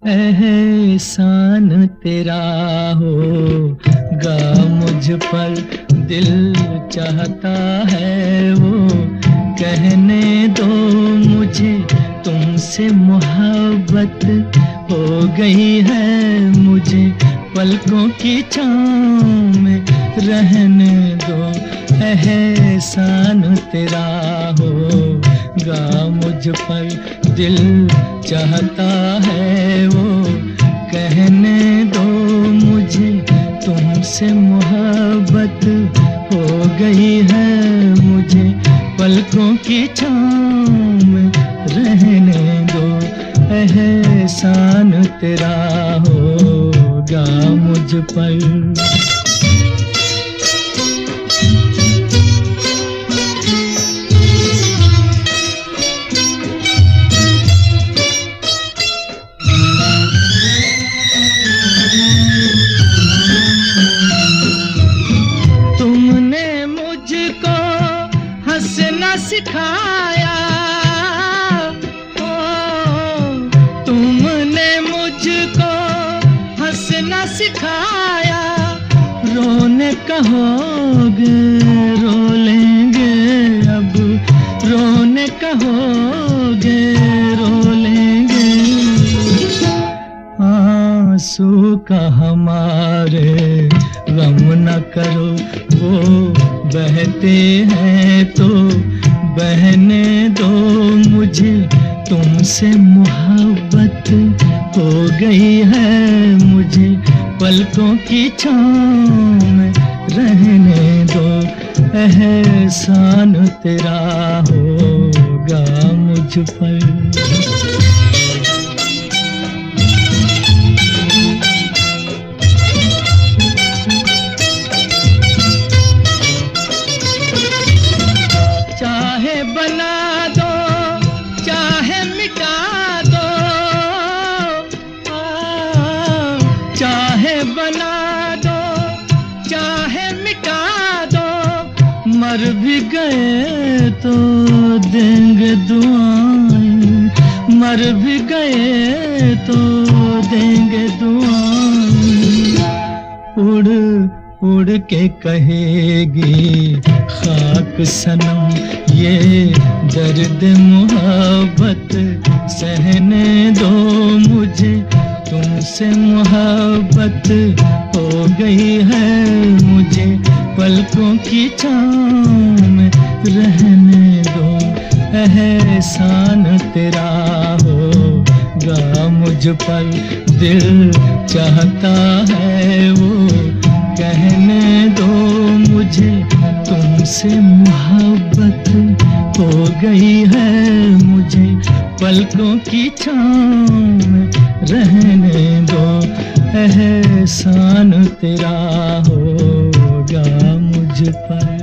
एहसान तेरा होगा मुझ पर, दिल चाहता है वो कहने दो मुझे, तुमसे मोहब्बत हो गई है मुझे, पलकों की छाँव में रहने दो। एहसान तेरा होगा मुझ पर, दिल चाहता है वो कहने दो मुझे, तुमसे मोहब्बत हो गई है मुझे, पलकों की छाँव में रहने दो। एहसान तेरा होगा मुझ पर। हंसना सिखाया तुमने मुझको हंसना सिखाया, रोने कहोगे रो लेंगे अब, रोने कहोगे रो लेंगे, आंसू का हमारे गम न करो, वो बहते हैं तो बहने दो मुझे, तुमसे मोहब्बत हो गई है मुझे, पलकों की छाँव में रहने दो। एहसान तेरा होगा मुझ पर। बना दो चाहे मिटा दो, चाहे बना दो चाहे मिटा दो, मर भी गए तो देंगे दुआएं, मर भी गए तो देंगे दुआएं, उड़ के कहेगी खाक सनम ये दर्द मोहब्बत सहने दो मुझे, तुमसे मोहब्बत हो गई है मुझे, पलकों की छाँव में रहने दो। एहसान तेरा होगा मुझ पर, दिल चाहता है वो कहने दो मुझे, तुमसे मोहब्बत हो गई है मुझे, पलकों की छाँव में रहने दो। एहसान तेरा होगा मुझ पर।